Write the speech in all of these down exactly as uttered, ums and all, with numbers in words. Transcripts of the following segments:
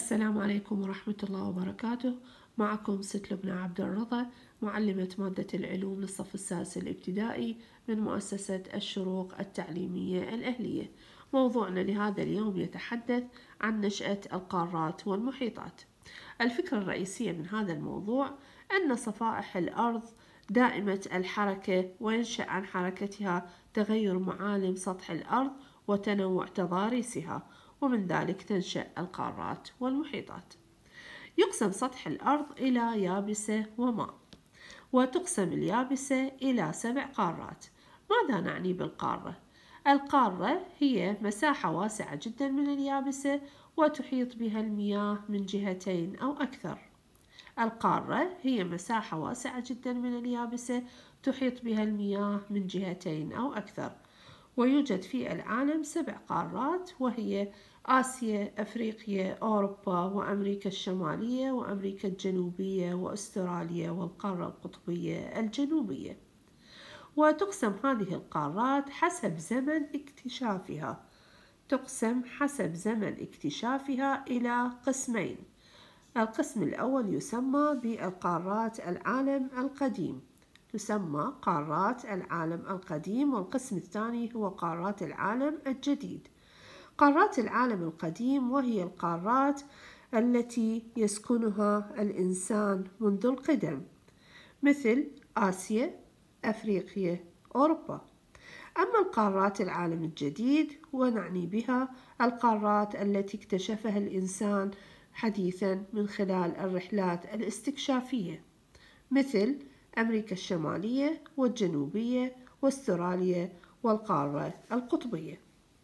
السلام عليكم ورحمة الله وبركاته. معكم ست لبنى عبد الرضا، معلمة مادة العلوم للصف السادس الابتدائي من مؤسسة الشروق التعليمية الأهلية. موضوعنا لهذا اليوم يتحدث عن نشأة القارات والمحيطات. الفكرة الرئيسية من هذا الموضوع أن صفائح الأرض دائمة الحركة، وينشأ عن حركتها تغير معالم سطح الأرض وتنوع تضاريسها، ومن ذلك تنشأ القارات والمحيطات. يقسم سطح الأرض إلى يابسة وماء، وتقسم اليابسة إلى سبع قارات. ماذا نعني بالقارة؟ القارة هي مساحة واسعة جدا من اليابسة وتحيط بها المياه من جهتين أو أكثر. القارة هي مساحة واسعة جدا من اليابسة تحيط بها المياه من جهتين أو أكثر. ويوجد في العالم سبع قارات، وهي آسيا، أفريقيا، أوروبا، وأمريكا الشمالية، وأمريكا الجنوبية، وأستراليا، والقارة القطبية الجنوبية. وتقسم هذه القارات حسب زمن اكتشافها تقسم حسب زمن اكتشافها إلى قسمين. القسم الأول يسمى بالقارات العالم القديم تسمى قارات العالم القديم والقسم الثاني هو قارات العالم الجديد. قارات العالم القديم وهي القارات التي يسكنها الإنسان منذ القدم، مثل آسيا، أفريقيا، أوروبا. أما القارات العالم الجديد ونعني بها القارات التي اكتشفها الإنسان حديثا من خلال الرحلات الاستكشافية، مثل أمريكا الشمالية والجنوبية واستراليا والقارة القطبية.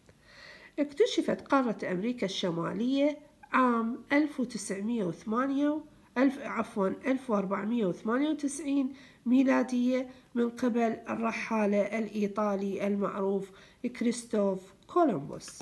اكتشفت قارة أمريكا الشمالية عام ألف وتسعمئة وثمانية ألف عفوا ألف وأربعمئة وثمانية وتسعين ميلادية من قبل الرحالة الإيطالي المعروف كريستوف كولومبوس.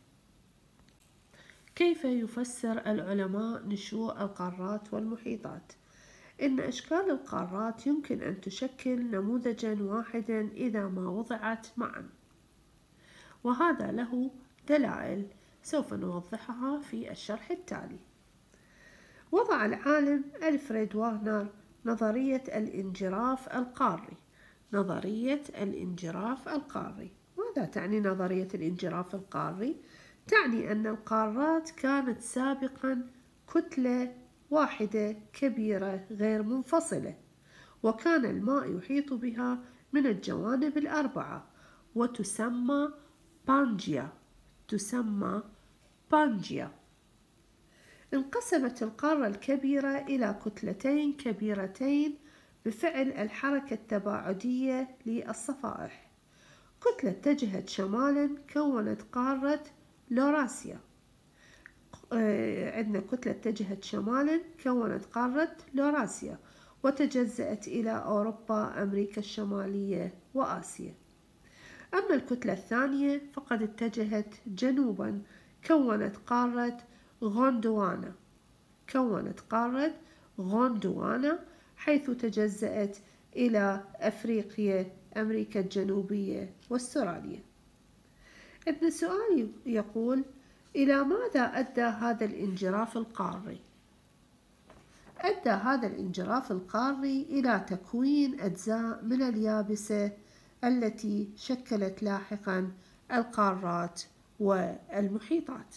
كيف يفسر العلماء نشوء القارات والمحيطات؟ إن أشكال القارات يمكن أن تشكل نموذجا واحدا إذا ما وضعت معا، وهذا له دلائل سوف نوضحها في الشرح التالي. وضع العالم ألفريد واغنر نظرية الانجراف القاري. نظرية الانجراف القاري ماذا تعني نظرية الانجراف القاري؟ تعني أن القارات كانت سابقا كتلة واحدة كبيرة غير منفصلة، وكان الماء يحيط بها من الجوانب الأربعة، وتسمى بانجيا تسمى بانجيا. انقسمت القارة الكبيرة إلى كتلتين كبيرتين بفعل الحركة التباعدية للصفائح. كتلة اتجهت شمالا كونت قارة لوراسيا. عندنا كتلة اتجهت شمالا كونت قارة لوراسيا، وتجزأت إلى أوروبا، أمريكا الشمالية، وآسيا. أما الكتلة الثانية فقد اتجهت جنوبا كونت قارة غوندوانا كونت قارة غوندوانا حيث تجزأت إلى أفريقيا، أمريكا الجنوبية، واستراليا. ابن السؤال يقول: إلى ماذا أدى هذا الانجراف القاري؟ أدى هذا الانجراف القاري إلى تكوين أجزاء من اليابسة التي شكلت لاحقا القارات والمحيطات.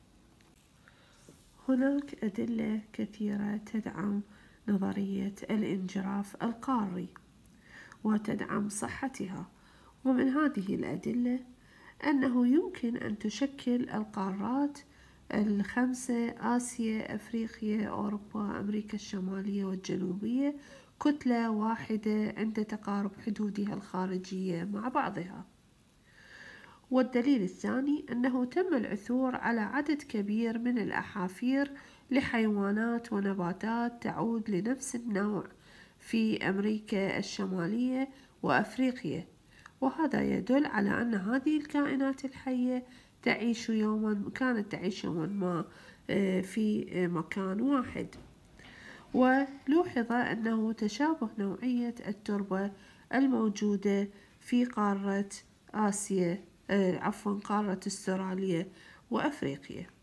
هناك أدلة كثيرة تدعم نظرية الانجراف القاري وتدعم صحتها، ومن هذه الأدلة أنه يمكن أن تشكل القارات الخمسة آسيا، أفريقيا، أوروبا، أمريكا الشمالية والجنوبية كتلة واحدة عند تقارب حدودها الخارجية مع بعضها. والدليل الثاني أنه تم العثور على عدد كبير من الأحافير لحيوانات ونباتات تعود لنفس النوع في أمريكا الشمالية وأفريقيا، وهذا يدل على أن هذه الكائنات الحية تعيش يوما كانت تعيش يوما ما في مكان واحد. ولوحظ أنه تشابه نوعية التربة الموجودة في قارة آسيا عفوا قارة استراليا وأفريقيا.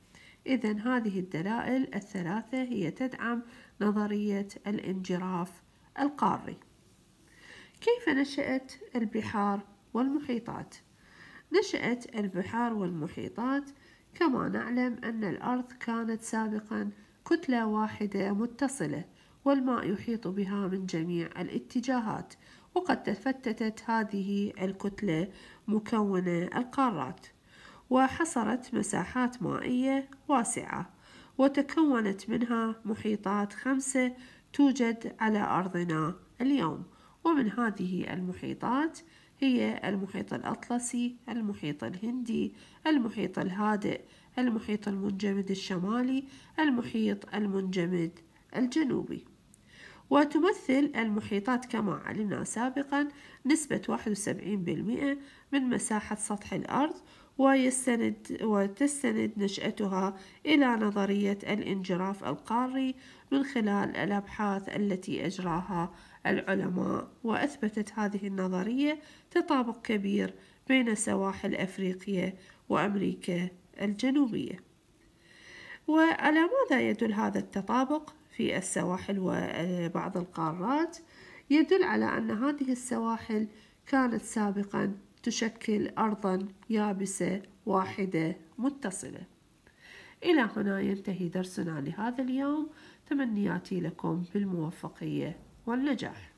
إذن هذه الدلائل الثلاثة هي تدعم نظرية الانجراف القاري. كيف نشأت البحار والمحيطات؟ نشأت البحار والمحيطات كما نعلم أن الأرض كانت سابقا كتلة واحدة متصلة، والماء يحيط بها من جميع الاتجاهات، وقد تفتتت هذه الكتلة مكونة القارات، وحصرت مساحات مائية واسعة، وتكونت منها محيطات خمسة توجد على أرضنا اليوم. ومن هذه المحيطات هي المحيط الأطلسي، المحيط الهندي، المحيط الهادئ، المحيط المنجمد الشمالي، المحيط المنجمد الجنوبي. وتمثل المحيطات كما علمنا سابقا نسبة واحد وسبعين بالمئة من مساحة سطح الأرض، ويستند وتستند نشأتها إلى نظرية الانجراف القاري من خلال الأبحاث التي أجراها العلماء، وأثبتت هذه النظرية تطابق كبير بين سواحل أفريقيا وأمريكا الجنوبية. وعلى ماذا يدل هذا التطابق في السواحل وبعض القارات؟ يدل على أن هذه السواحل كانت سابقا تشكل أرضا يابسة واحدة متصلة. إلى هنا ينتهي درسنا لهذا اليوم، تمنياتي لكم بالموفقية والنجاح.